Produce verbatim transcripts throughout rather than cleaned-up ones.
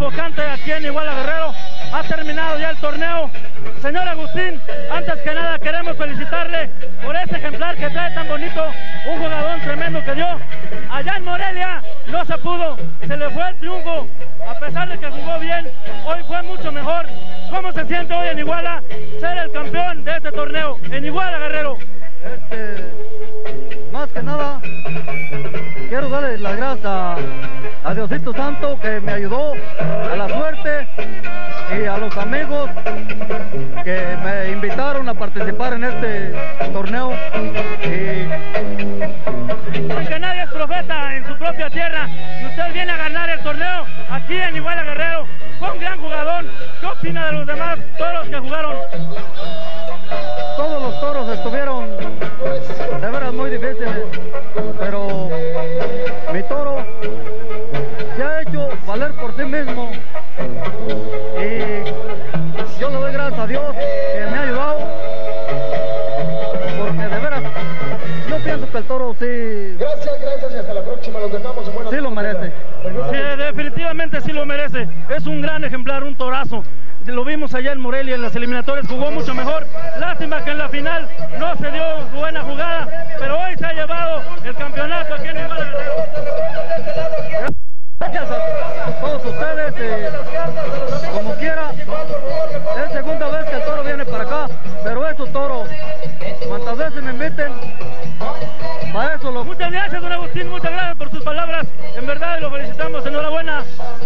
sofocante aquí en Iguala Guerrero. Ha terminado ya el torneo. Señor Agustín, antes que nada queremos felicitarle por ese ejemplar que trae tan bonito, un jugador tremendo que dio. Allá en Morelia no se pudo, se le fue el triunfo, a pesar de que jugó bien, hoy fue mucho mejor. ¿Cómo se siente hoy en Iguala ser el campeón de este torneo, en Iguala Guerrero? Este, más que nada, quiero darle las gracias a, a Diosito Santo que me ayudó, a la suerte y a los amigos que me invitaron a participar en este torneo. Y... Porque nadie es profeta en su propia tierra y usted viene a ganar el torneo aquí en Iguala Guerrero. Fue un gran jugador. ¿Qué opina de los demás toros que jugaron? Todos los toros estuvieron de veras muy difíciles, pero mi toro se ha hecho valer por sí mismo y yo le doy gracias a Dios que me ha ayudado, porque de veras yo pienso que el toro sí... Gracias, gracias y hasta la próxima, los dejamos en buena... Sí lo merece. Sí, definitivamente sí lo merece, es un gran ejemplar, un torazo. Lo vimos allá en Morelia en las eliminatorias, jugó mucho mejor. Lástima que en la final no se dio buena jugada, pero hoy se ha llevado el campeonato aquí en Iguala Guerrero. Gracias a todos ustedes, eh, como quiera, es segunda vez que el toro viene para acá, pero es su toro. Cuantas veces me inviten, para eso lo... Muchas gracias, don Agustín, muchas gracias por sus palabras, en verdad lo felicitamos, enhorabuena.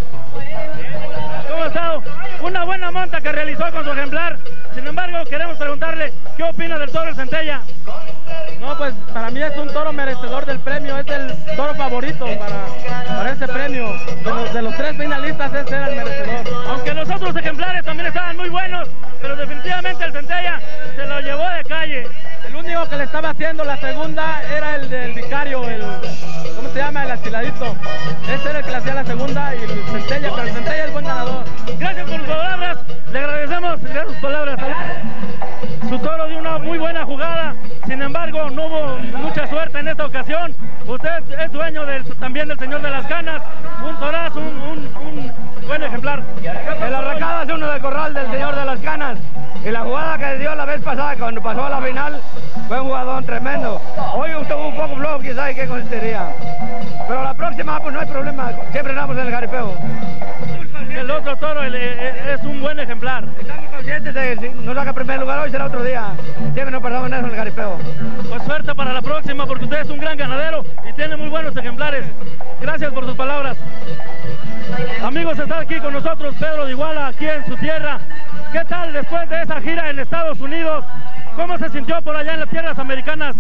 ¿Cómo ha estado? Una buena monta que realizó con su ejemplar. Sin embargo, queremos preguntarle qué opina del toro el Centella. No, pues para mí es un toro merecedor del premio, es el toro favorito para, para este premio. De los, de los tres finalistas, ese era el merecedor. Aunque los otros ejemplares también estaban muy buenos, pero definitivamente el Centella se lo llevó de calle. El único que le estaba haciendo la segunda era el del vicario, el... ¿cómo se llama? El astiladito. Ese era el que le hacía la segunda y el Centella, pero el Centella es buen ganador. Gracias por sus palabras, le agradecemos gracias sus palabras. Su toro dio una muy buena jugada, sin embargo no hubo mucha suerte en esta ocasión. Usted es dueño del, también del Señor de las Canas, un torazo, un, un, un buen ejemplar. El arrancado es uno del corral del Señor de las Canas. Y la jugada que dio la vez pasada, cuando pasó a la final, fue un jugador tremendo. Hoy estuvo un poco flojo, quién sabe qué consistiría. Pero la próxima, pues no hay problema, siempre andamos en el jaripeo. El otro toro el, el, es un buen ejemplar. Estamos conscientes de que si no saca primer lugar hoy será otro día. Siempre nos pasamos en eso en el jaripeo. Pues suerte para la próxima, porque usted es un gran ganadero y tiene muy buenos ejemplares. Gracias por sus palabras. Amigos, está aquí con nosotros Pedro de Iguala, aquí en su tierra. ¿Qué tal después de esa gira en Estados Unidos? ¿Cómo se sintió por allá en las tierras americanas?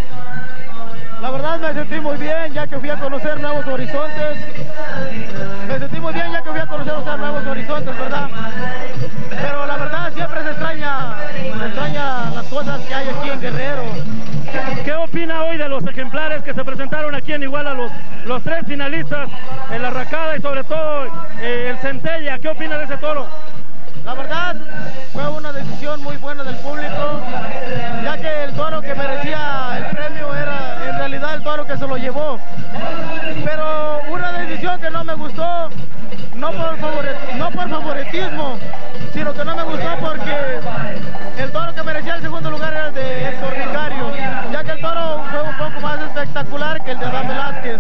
La verdad me sentí muy bien, ya que fui a conocer nuevos horizontes. Me sentí muy bien, ya que fui a conocer o sea, nuevos horizontes, ¿verdad? Pero la verdad siempre se extraña, se extraña las cosas que hay aquí en Guerrero. ¿Qué opina hoy de los ejemplares que se presentaron aquí en Iguala, los, los tres finalistas, el Arracada y sobre todo eh, el Centella? ¿Qué opina de ese toro? La verdad, fue una decisión muy buena del público, ya que el toro que merecía el premio era en realidad el toro que se lo llevó. Pero una decisión que no me gustó, no por, favore, no por favoritismo, sino que no me gustó porque el toro que merecía el segundo lugar era el de Héctor Vicario, ya que el toro fue un poco más espectacular que el de Adán Velázquez.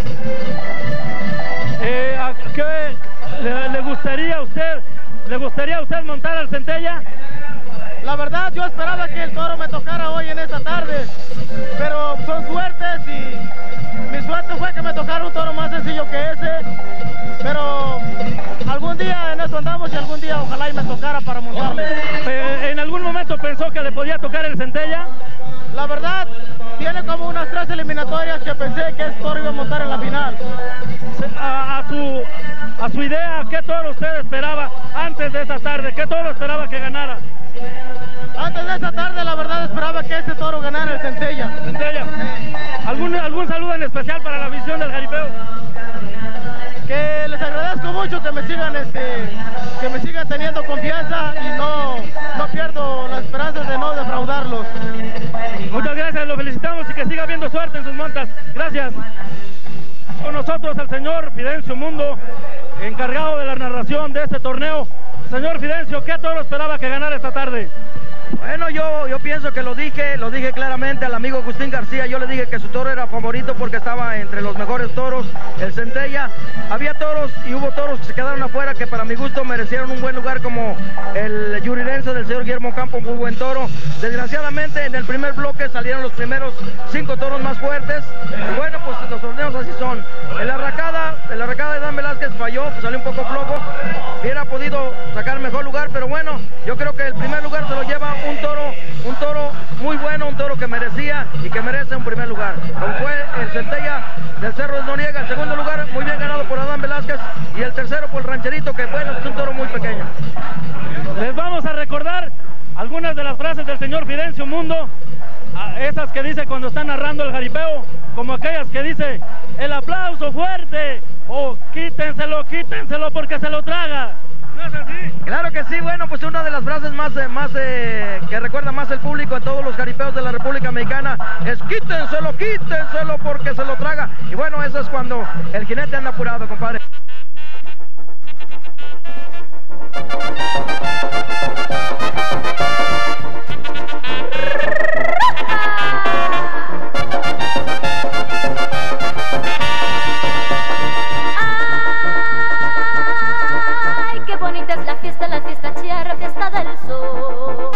Eh, ¿Qué le, le gustaría a usted? ¿Le gustaría a usted montar al Centella? La verdad, yo esperaba que el toro me tocara hoy en esta tarde, pero son suertes y mi suerte fue que me tocara un toro más sencillo que ese, pero algún día en eso andamos y algún día ojalá y me tocara para montarle. Eh, ¿En algún momento pensó que le podía tocar el Centella? La verdad, tiene como unas tres eliminatorias que pensé que ese toro iba a montar en la final. A, a, su, a su idea, ¿qué toro usted esperaba antes de esta tarde? ¿Qué toro esperaba que ganara? Antes de esta tarde, la verdad, esperaba que ese toro ganara el Centella. Centella. ¿Algún, ¿Algún saludo en especial para la afición del jaripeo? Que les agradezco mucho que me sigan, este, que me sigan teniendo confianza y no, no pierdo las esperanzas de no defraudarlos. Muchas gracias, lo felicitamos y que siga habiendo suerte en sus montas. Gracias. Con nosotros el señor Fidencio Mundo, encargado de la narración de este torneo. Señor Fidencio, ¿qué toro esperaba que ganara esta tarde? Bueno, yo, yo pienso que lo dije, lo dije claramente al amigo Agustín García. Yo le dije que su toro era favorito porque estaba entre los mejores toros, el Centella. Había toros y hubo toros que se quedaron afuera que para mi gusto merecieron un buen lugar, como el yurirense del señor Guillermo Campo, muy buen toro. Desgraciadamente en el primer bloque salieron los primeros cinco toros más fuertes. Y bueno, pues los torneos así son. En la arracada, en la arracada de Dan Velázquez falló, pues salió un poco flojo. Hubiera podido sacar mejor lugar, pero bueno, yo creo que el primer lugar se lo lleva un toro, un toro muy bueno, un toro que merecía y que merece un primer lugar, como fue el Centella del Cerro de Noriega. El segundo lugar, muy bien ganado por Adán Velázquez, y el tercero por el Rancherito, que bueno, es un toro muy pequeño. Les vamos a recordar algunas de las frases del señor Fidencio Mundo, esas que dice cuando está narrando el jaripeo, como aquellas que dice: el aplauso fuerte, o quítenselo, quítenselo porque se lo traga. ¿No es así? Claro que sí. Bueno, pues una de las frases más, eh, más eh, que recuerda más el público en todos los jaripeos de la República Mexicana es: quítenselo, quítenselo porque se lo traga. Y bueno, eso es cuando el jinete anda apurado, compadre. La fiesta, la fiesta charra, fiesta del sol,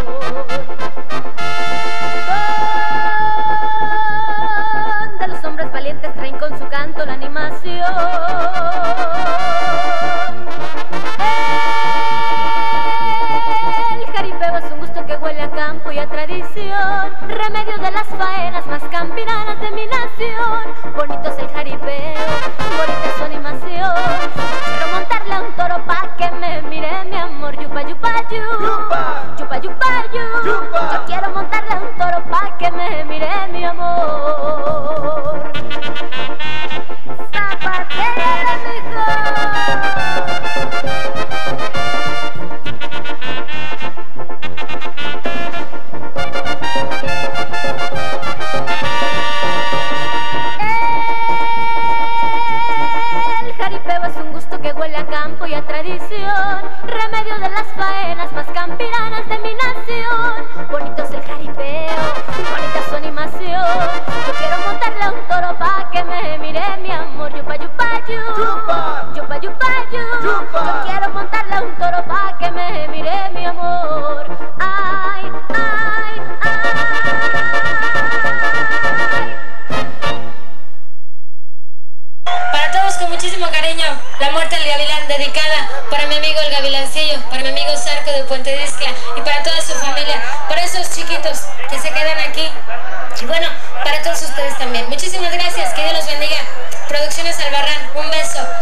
donde los hombres valientes traen con su canto la animación. El jaripeo es un gusto que huele a campo y a tradición, remedio de las faenas más campiranas de mi nación. Bonito es el jaripeo, bonita es su animación. Quiero montarle a un toro pa' que me mire mi amor. Yupa, yupa, yu. Yupa, yupa, yupa, yu. Yupa. Yo quiero montarle a un toro pa' que me mire mi amor. Zapatera, mijo. Que huele a campo y a tradición, remedio de las faenas más campiranas de mi nación. Bonito es el jaripeo, bonita su animación. Yo quiero montarle a un toro pa' que me mire mi amor. Yupa, yupa, yu. Yupa, yupa, yupa, yu. Yo quiero montarle a un toro pa' que me mire mi amor. Ay, ay, ay. Para todos, con muchísimo cariño, la muerte del gavilán, dedicada para mi amigo el gavilancillo, para mi amigo Zarco de Puente Dizcla y para toda su familia, para esos chiquitos que se quedan aquí y bueno, para todos ustedes también. Muchísimas gracias, que Dios los bendiga. Producciones Albarrán, un beso.